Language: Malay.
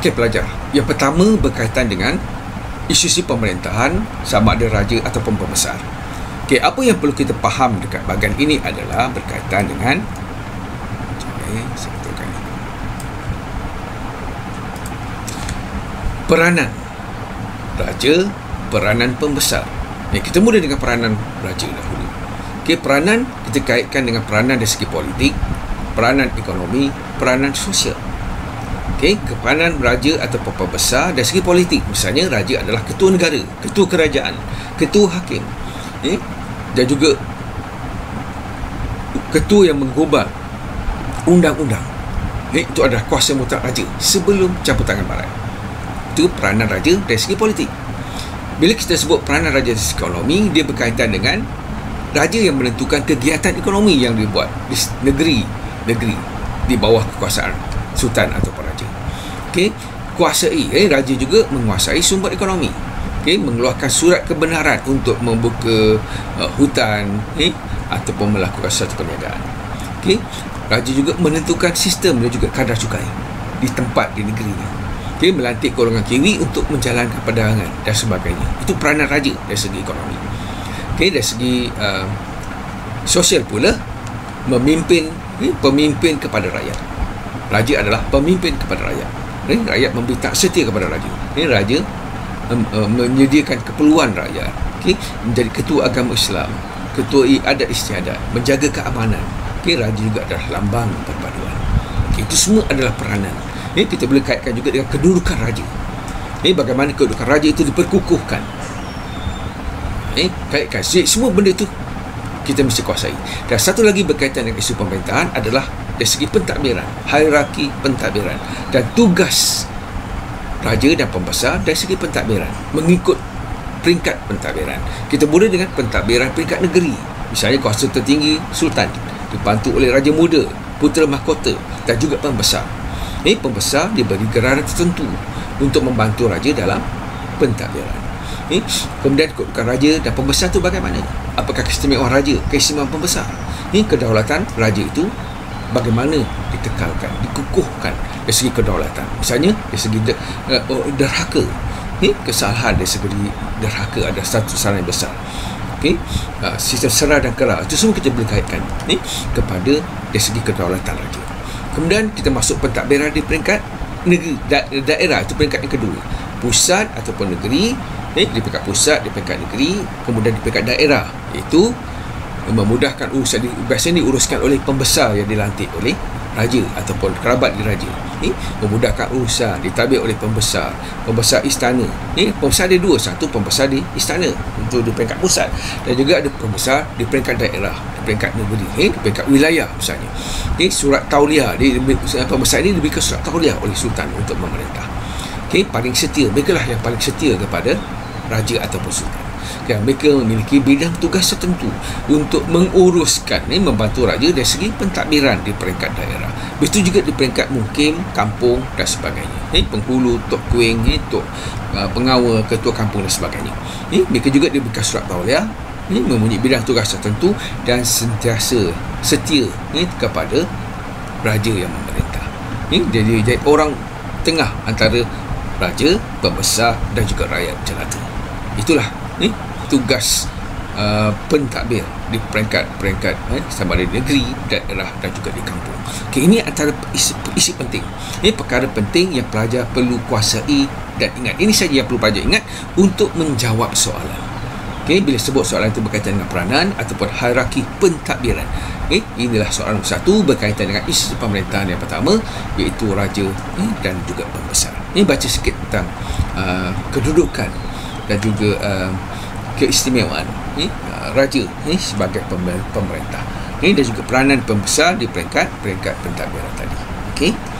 Okey pelajar, yang pertama berkaitan dengan institusi pemerintahan, sama ada raja ataupun pembesar. Okey, apa yang perlu kita faham dekat bahagian ini adalah berkaitan dengan peranan raja, peranan pembesar. Kita mula dengan peranan raja dahulu. Okey, peranan kita kaitkan dengan peranan dari segi politik, peranan ekonomi, peranan sosial. Okey, peranan raja atau pembesar dari segi politik, misalnya raja adalah ketua negara, ketua kerajaan, ketua hakim, dan juga ketua yang menggubal undang-undang. Itu adalah kuasa mutlak raja sebelum campur tangan barat. Itu peranan raja dari segi politik. Bila kita sebut peranan raja dari segi ekonomi, dia berkaitan dengan raja yang menentukan kegiatan ekonomi yang dibuat di negeri di bawah kekuasaan sultan atau raja. Okey, kuasai raja juga menguasai sumber ekonomi. Okey, mengeluarkan surat kebenaran untuk membuka hutan ataupun melakukan satu perniagaan. Okey, raja juga menentukan sistem dan juga kadar cukai di tempat di negerinya. Okey, melantik golongan kiwi untuk menjalankan perdagangan dan sebagainya. Itu peranan raja dari segi ekonomi. Okey, dari segi sosial pula, pemimpin kepada rakyat. Raja adalah pemimpin kepada rakyat. Rakyat memberi tak setia kepada raja. Raja menyediakan keperluan rakyat. Okey, menjadi ketua agama Islam, ketua adat istiadat, menjaga keamanan. Okey, raja juga adalah lambang perpaduan. Okey, itu semua adalah peranan. Kita boleh kaitkan juga dengan kedudukan raja. Bagaimana kedudukan raja itu diperkukuhkan. Kaitkan semua benda itu kita mesti kuasai. Dan satu lagi berkaitan dengan isu pemerintahan adalah dari segi pentadbiran, hierarki pentadbiran dan tugas raja dan pembesar dari segi pentadbiran mengikut peringkat pentadbiran. Kita mula dengan pentadbiran peringkat negeri. Misalnya kuasa tertinggi sultan dibantu oleh raja muda, putera mahkota dan juga pembesar. Pembesar diberi geraran tertentu untuk membantu raja dalam pentadbiran. Kemudian kedudukan raja dan pembesar itu bagaimana? Apakah keistimewaan raja, keistimewaan pembesar? Kedaulatan raja itu bagaimana ditekalkan, dikukuhkan dari segi kedaulatan. Misalnya dari segi derhaka. Kesalahan dari segi derhaka ada satu kesalahan yang besar. Sistem serah dan kera itu semua kita boleh kaitkan kepada dari segi kedaulatan raja. Kemudian kita masuk pentadbiran di peringkat negeri, daerah, itu peringkat yang kedua. Pusat ataupun negeri, di peringkat pusat, di peringkat negeri, kemudian di peringkat daerah, iaitu memudahkan urusan. Biasanya diuruskan oleh pembesar yang dilantik oleh raja ataupun kerabat di raja. Memudahkan urusan, ditadbir oleh pembesar istana. Pembesar ada dua, satu pembesar di istana untuk di peringkat pusat, dan juga ada pembesar di peringkat daerah, di peringkat negeri, di peringkat wilayah misalnya. Surat tauliah, pembesar ini diberikan surat tauliah oleh sultan untuk memerintah. Paling setia, mereka lah yang paling setia kepada raja ataupun sultan. Mereka memiliki bidang tugas tertentu untuk menguruskan, membantu raja dari segi pentadbiran di peringkat daerah. Begitu juga di peringkat mukim, kampung dan sebagainya. Penghulu, tok kuing, tok pengawal, ketua kampung dan sebagainya. Mereka juga diberikan surat tauliah, mempunyai bidang tugas tertentu dan sentiasa setia kepada raja yang memerintah. Jadi orang tengah antara raja, pembesar dan juga rakyat jelata. Itulah tugas pentadbir di peringkat sama ada di negeri, daerah dan juga di kampung. Ini antara isi penting. Perkara penting yang pelajar perlu kuasai dan ingat. Ini saja yang perlu pelajar ingat untuk menjawab soalan. Bila sebut soalan itu berkaitan dengan peranan ataupun hierarki pentadbiran. Inilah soalan satu berkaitan dengan isu pemerintahan yang pertama, iaitu raja dan juga pembesar. Baca sikit tentang kedudukan dan juga keistimewaan raja sebagai pemerintah dan juga peranan pembesar di peringkat pentadbiran tadi. Okey.